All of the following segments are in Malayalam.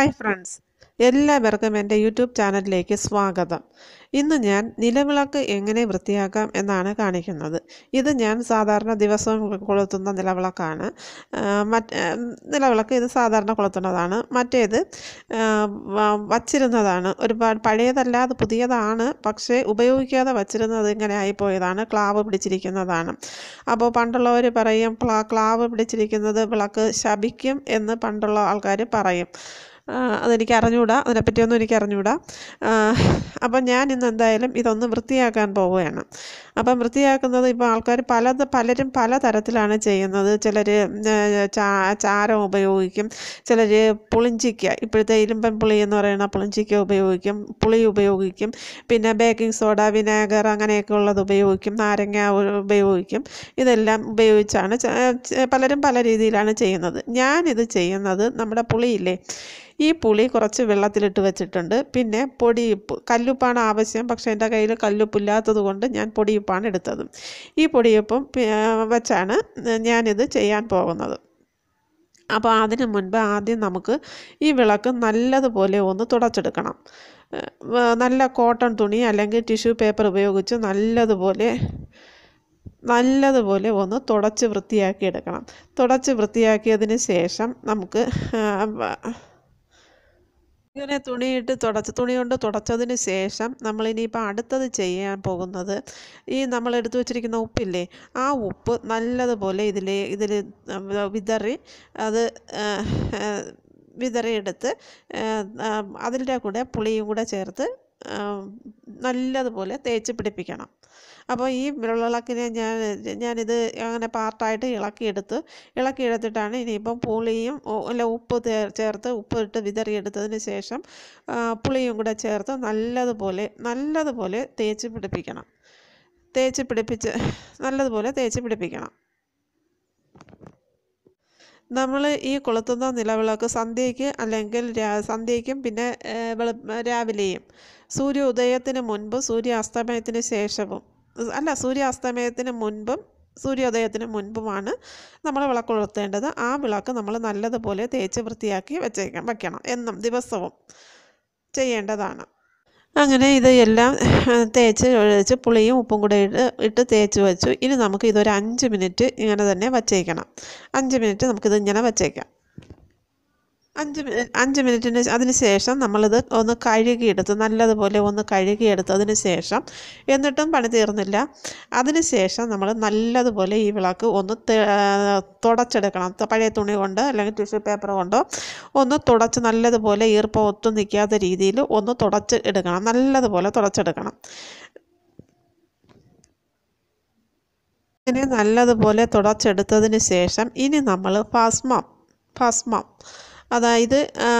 ഹായ് ഫ്രണ്ട്സ്, എല്ലാവർക്കും എൻ്റെ യൂട്യൂബ് ചാനലിലേക്ക് സ്വാഗതം. ഇന്ന് ഞാൻ നിലവിളക്ക് എങ്ങനെ വൃത്തിയാക്കാം എന്നാണ് കാണിക്കുന്നത്. ഇത് ഞാൻ സാധാരണ ദിവസവും കൊളുത്തുന്ന നിലവിളക്കാണ്. നിലവിളക്ക് ഇത് സാധാരണ കൊളുത്തുന്നതാണ്. മറ്റേത് വച്ചിരുന്നതാണ്. ഒരുപാട് പഴയതല്ല, അത് പുതിയതാണ്. പക്ഷേ ഉപയോഗിക്കാതെ വച്ചിരുന്നത് ഇങ്ങനെ ആയിപ്പോയതാണ്. ക്ലാവ് പിടിച്ചിരിക്കുന്നതാണ്. അപ്പോൾ പണ്ടുള്ളവർ പറയും ക്ലാവ് പിടിച്ചിരിക്കുന്നത് വിളക്ക് ശപിക്കും എന്ന് പണ്ടുള്ള ആൾക്കാർ പറയും. അതെനിക്ക് അറിഞ്ഞുകൂടാ, അതിനെപ്പറ്റിയൊന്നും എനിക്ക് അറിഞ്ഞുകൂടാ. അപ്പം ഞാൻ ഇന്ന് എന്തായാലും ഇതൊന്ന് വൃത്തിയാക്കാൻ പോവുകയാണ്. അപ്പം വൃത്തിയാക്കുന്നത് ഇപ്പോൾ ആൾക്കാർ പലരും പല തരത്തിലാണ് ചെയ്യുന്നത്. ചിലർ ചാരം ഉപയോഗിക്കും, ചിലർ പുളിഞ്ചിക്ക, ഇപ്പോഴത്തെ ഇരുമ്പൻ പുളി എന്ന് പറയുന്ന പുളിഞ്ചിക്ക ഉപയോഗിക്കും, പുളി ഉപയോഗിക്കും, പിന്നെ ബേക്കിംഗ് സോഡ, വിനാഗർ അങ്ങനെയൊക്കെ ഉള്ളത് ഉപയോഗിക്കും, നാരങ്ങ ഉപയോഗിക്കും. ഇതെല്ലാം ഉപയോഗിച്ചാണ് പലരും പല രീതിയിലാണ് ചെയ്യുന്നത്. ഞാനിത് ചെയ്യുന്നത് നമ്മുടെ പുളിയില്ലേ, ഈ പുളി കുറച്ച് വെള്ളത്തിലിട്ട് വെച്ചിട്ടുണ്ട്. പിന്നെ പൊടിയുപ്പ്, കല്ലുപ്പാണ് ആവശ്യം. പക്ഷേ എൻ്റെ കയ്യിൽ കല്ലുപ്പില്ലാത്തത് കൊണ്ട് ഞാൻ പൊടിയുപ്പാണ് എടുത്തത്. ഈ പൊടിയുപ്പും വെച്ചാണ് ഞാനിത് ചെയ്യാൻ പോകുന്നത്. അപ്പോൾ അതിന് മുൻപ് ആദ്യം നമുക്ക് ഈ വിളക്ക് നല്ലതുപോലെ ഒന്ന് തുടച്ചെടുക്കണം. നല്ല കോട്ടൺ തുണി അല്ലെങ്കിൽ ടിഷ്യൂ പേപ്പർ ഉപയോഗിച്ച് നല്ലതുപോലെ ഒന്ന് തുടച്ച് വൃത്തിയാക്കി എടുക്കണം. തുടച്ച് വൃത്തിയാക്കിയതിന് ശേഷം നമുക്ക് ഇങ്ങനെ തുണി കൊണ്ട് തുടച്ചതിന് ശേഷം നമ്മളിനിയിപ്പോൾ അടുത്തത് ചെയ്യാൻ പോകുന്നത്, ഈ നമ്മൾ എടുത്തു വച്ചിരിക്കുന്ന ഉപ്പില്ലേ, ആ ഉപ്പ് നല്ലതുപോലെ ഇതിൽ വിതറിയെടുത്ത് അതിൻ്റെ കൂടെ പുളിയും കൂടെ ചേർത്ത് നല്ലതുപോലെ തേച്ച് പിടിപ്പിക്കണം. അപ്പോൾ ഈ വിളക്കിനെ ഞാനിത് അങ്ങനെ പാർട്ടായിട്ട് ഇളക്കിയെടുത്തിട്ടാണ് ഇനിയിപ്പം പുളിയും ഉപ്പ് ചേർത്ത് ഉപ്പിട്ട് വിതറിയെടുത്തതിന് ശേഷം പുളിയും കൂടെ ചേർത്ത് നല്ലതുപോലെ തേച്ച് പിടിപ്പിക്കണം. നല്ലതുപോലെ തേച്ച് പിടിപ്പിക്കണം. നമ്മൾ ഈ കൊളുത്തുന്ന നിലവിളക്ക് സന്ധ്യയ്ക്ക് അല്ലെങ്കിൽ സന്ധ്യയ്ക്കും പിന്നെ രാവിലെയും, സൂര്യോദയത്തിന് മുൻപും സൂര്യാസ്തമയത്തിന് ശേഷവും സൂര്യാസ്തമയത്തിന് മുൻപും സൂര്യോദയത്തിന് മുൻപുമാണ് നമ്മൾ വിളക്ക് കൊളുത്തേണ്ടത്. ആ വിളക്ക് നമ്മൾ നല്ലതുപോലെ തേച്ച് വൃത്തിയാക്കി വെക്കണം. എന്നും ദിവസവും ചെയ്യേണ്ടതാണ്. അങ്ങനെ ഇത് എല്ലാം തേച്ച് ഒഴിച്ച് പുളിയും ഉപ്പും കൂടെ ഇട്ട് തേച്ച് വെച്ചു. ഇനി നമുക്ക് ഇതൊരു 5 മിനിറ്റ് ഇങ്ങനെ തന്നെ വച്ചേക്കണം. 5 മിനിറ്റ് നമുക്കിത് ഇങ്ങനെ വച്ചേക്കാം. 5 മിനിറ്റിന് അതിന് ശേഷം നമ്മളിത് ഒന്ന് നല്ലതുപോലെ ഒന്ന് കഴുകിയെടുത്തതിന് ശേഷം, എന്നിട്ടും പണി തീർന്നില്ല, അതിന് ശേഷം നമ്മൾ നല്ലതുപോലെ ഈ വിളക്ക് ഒന്ന് തുടച്ചെടുക്കണം. പഴയ തുണി കൊണ്ട് അല്ലെങ്കിൽ ടിഷ്യൂ പേപ്പർ കൊണ്ടോ ഒന്ന് തുടച്ച് നല്ലതുപോലെ ഈർപ്പം ഒത്തും നിൽക്കാത്ത രീതിയിൽ ഒന്ന് തുടച്ച് എടുക്കണം. നല്ലതുപോലെ തുടച്ചെടുക്കണം. ഇങ്ങനെ നല്ലതുപോലെ തുടച്ചെടുത്തതിന് ശേഷം ഇനി നമ്മൾ ഭസ്മം, അതായത്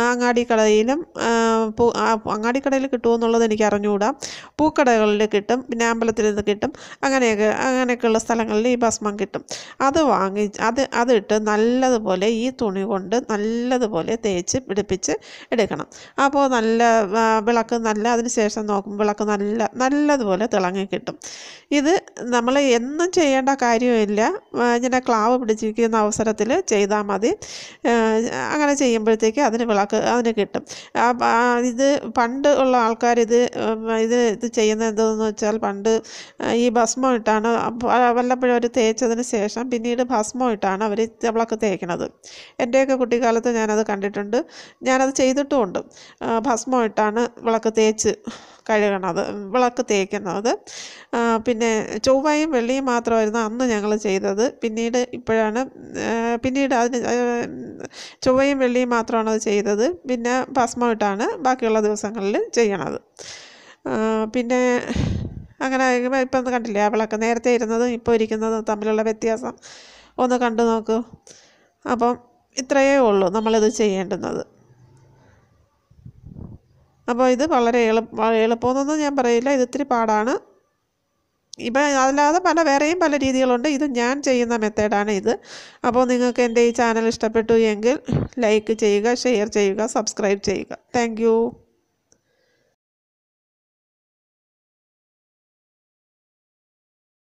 അങ്ങാടിക്കടയിൽ കിട്ടുമെന്നുള്ളത് എനിക്ക് അറിഞ്ഞുകൂടാ. പൂക്കടകളിൽ കിട്ടും, പിന്നെ അമ്പലത്തിൽ നിന്ന് കിട്ടും. അങ്ങനെയൊക്കെയുള്ള സ്ഥലങ്ങളിൽ ഈ ഭസ്മം കിട്ടും. അതിട്ട് നല്ലതുപോലെ ഈ തുണി കൊണ്ട് നല്ലതുപോലെ തേച്ച് പിടിപ്പിച്ച് എടുക്കണം. അപ്പോൾ വിളക്ക് അതിന് ശേഷം നോക്കും വിളക്ക് നല്ലതുപോലെ തിളങ്ങി കിട്ടും. ഇത് നമ്മൾ എന്നും ചെയ്യേണ്ട കാര്യമില്ല. ഇങ്ങനെ ക്ലാവ് പിടിച്ചിരിക്കുന്ന അവസരത്തിൽ ചെയ്താൽ മതി. അങ്ങനെ ചെയ്യുമ്പോഴത്തേക്ക് അതിന് കിട്ടും. ഇത് പണ്ട് ഉള്ള ആൾക്കാർ ഇത് ചെയ്യുന്നത് എന്താണെന്ന് വെച്ചാൽ, പണ്ട് ഈ ഭസ്മം ഇട്ടാണ് വല്ലപ്പോഴും അവർ തേച്ചതിന് ശേഷം പിന്നീട് ഭസ്മം ഇട്ടാണ് അവർ വിളക്ക് തേക്കുന്നത്. എൻ്റെയൊക്കെ കുട്ടിക്കാലത്ത് ഞാനത് കണ്ടിട്ടുണ്ട്, ഞാനത് ചെയ്തിട്ടുമുണ്ട്. ഭസ്മം ഇട്ടാണ് വിളക്ക് വിളക്ക് തേക്കുന്നത്. പിന്നെ ചൊവ്വയും വെള്ളിയും മാത്രമായിരുന്നു അന്ന് ഞങ്ങൾ ചെയ്തത്. പിന്നീട് അതിന് ചൊവ്വയും വെള്ളിയും മാത്രമാണ് അത് ചെയ്തത്. പിന്നെ ഭസ്മം ഇട്ടാണ് ബാക്കിയുള്ള ദിവസങ്ങളിൽ ചെയ്യണത്. പിന്നെ അങ്ങനെ ഇപ്പം കണ്ടില്ലേ, ആ വിളക്ക് നേരത്തെ ഇരുന്നതും ഇപ്പോൾ ഇരിക്കുന്നതും തമ്മിലുള്ള വ്യത്യാസം ഒന്ന് കണ്ടു നോക്കൂ. അപ്പം ഇത്രയേ ഉള്ളൂ നമ്മളിത് ചെയ്യേണ്ടുന്നത്. അപ്പോൾ ഇത് വളരെ എളുപ്പമൊന്നും ഞാൻ പറയില്ല, ഇത് ഇത്തിരി പാടാണ്. ഇപ്പം അല്ലാതെ വേറെയും പല രീതികളുണ്ട്. ഇത് ഞാൻ ചെയ്യുന്ന മെത്തേഡാണ് ഇത്. അപ്പോൾ നിങ്ങൾക്ക് എൻ്റെ ഈ ചാനൽ ഇഷ്ടപ്പെട്ടു എങ്കിൽ ലൈക്ക് ചെയ്യുക, ഷെയർ ചെയ്യുക, സബ്സ്ക്രൈബ് ചെയ്യുക. താങ്ക്